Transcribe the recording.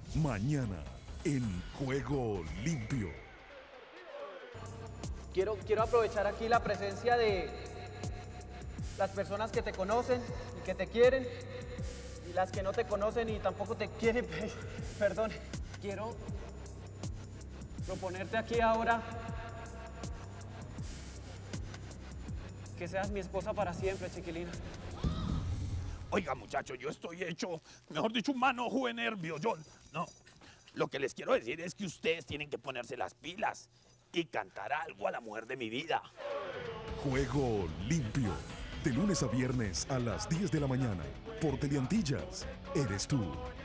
Mañana en Juego Limpio. Quiero aprovechar aquí la presencia de las personas que te conocen y que te quieren, y las que no te conocen y tampoco te quieren, perdón. Quiero proponerte aquí ahora que seas mi esposa para siempre, chiquilina. Oiga, muchacho, yo estoy hecho, mejor dicho, un manojo de nervios. No, lo que les quiero decir es que ustedes tienen que ponerse las pilas y cantar algo a la mujer de mi vida. Juego Limpio. De lunes a viernes a las 10 de la mañana. Por Teleantillas. Eres tú.